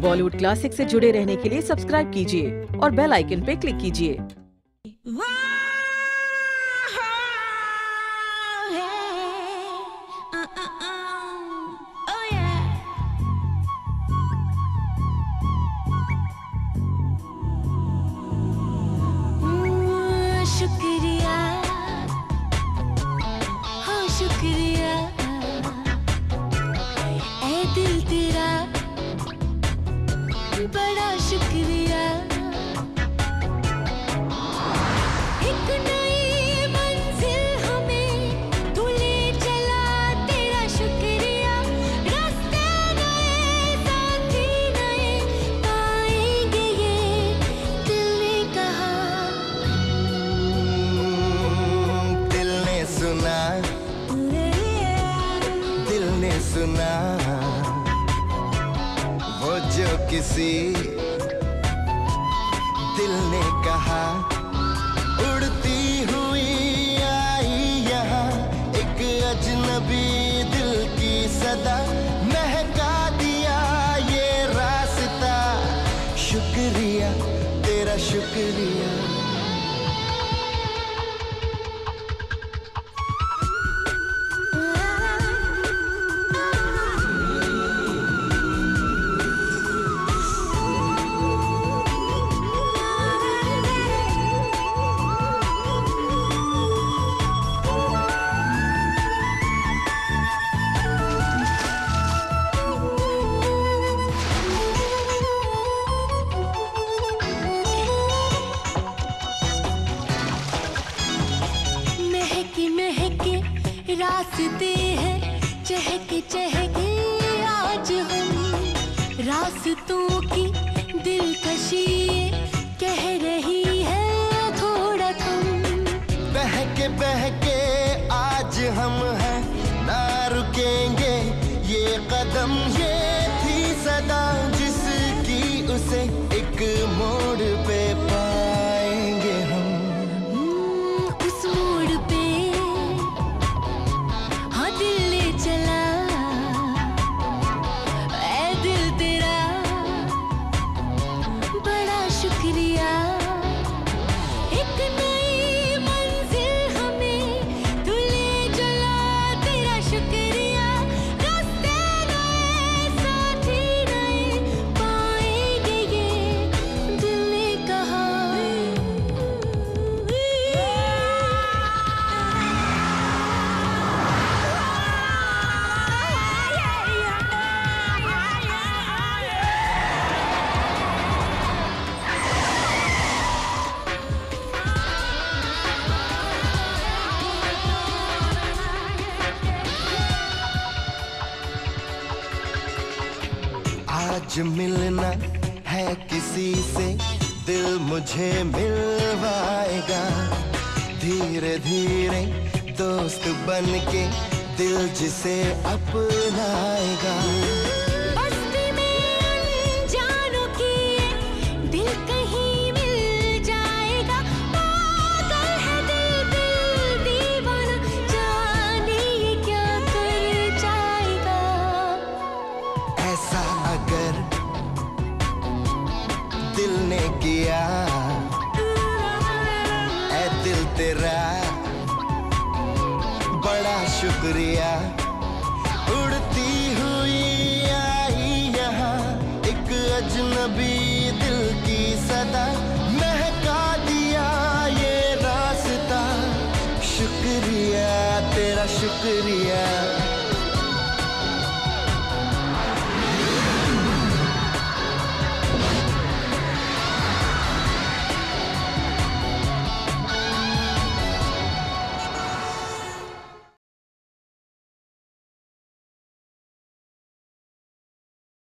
Bollywood classic से जुड़े रहने के लिए सब्सक्राइब कीजिए और बेल आइकन पे क्लिक कीजिए। शुक्रिया, हाँ शुक्रिया, ऐ दिल तेरा बड़ा शुक्रिया। एक नई मंजिल हमें तू ले चला, तेरा शुक्रिया। रास्ते नए, साथी नए पाएंगे ये दिल ने कहा। दिल ने सुना, दिल ने सुना, वो जो किसी दिल ने कहा। उड़ती हुई आई यहाँ एक अजनबी दिल की सदा, महका दिया ये रास्ता। शुक्रिया तेरा शुक्रिया। रास्ते हैं चहके चहके आज हम, रास्तों की दिलकशी कह रही है थोड़ा थम। बहके आज हम हैं, ना रुकेंगे ये कदम। ये थी सदा जिसकी उसे एक मोड़ पे पाएंगे हम। उस मोड़ पे हाँ दिल ले चला, ऐ दिल तेरा बड़ा शुक्रिया। एक नई मंजिल हमें तू ले चला, तेरा शुक्रिया। रास्ते नए, साथी नए पाएंगे ये दिल ने कहा। आज मिलना है किसी से, दिल मुझे मिलवाएगा। धीरे धीरे दोस्त बन के दिल जिसे अपनाएगा। बस्ती में अनजानों की दिल कहीं मिल जाएगा। पागल है दिल, दिल दीवाना, जाने ये क्या कर जाएगा। ऐसा अगर दिल ने किया, ऐ दिल तेरा बड़ा शुक्रिया। उड़ती हुई आई यहाँ एक अजनबी दिल की सदा, महका दिया ये रास्ता। शुक्रिया तेरा शुक्रिया।